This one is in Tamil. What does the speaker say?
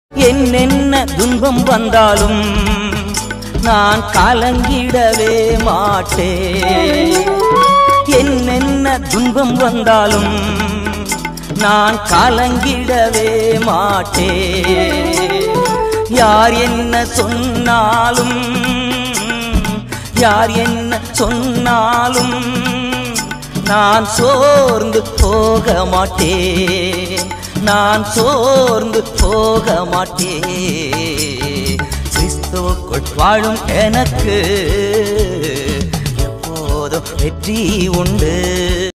என்னென்ன துன்பம் வந்தாலும் நான் கலங்கிடவே மாட்டேன். என்னென்ன துன்பம் வந்தாலும் நான் கலங்கிடவே மாட்டேன். யார் என்ன சொன்னாலும் யார் என்ன சொன்னாலும் நான் சோர்ந்து போக மாட்டேன். நான் சோர்ந்து போக மாட்டேன். கிறிஸ்துவுக்குள் வாழும் எனக்கு எப்போதும் வெற்றி உண்டு.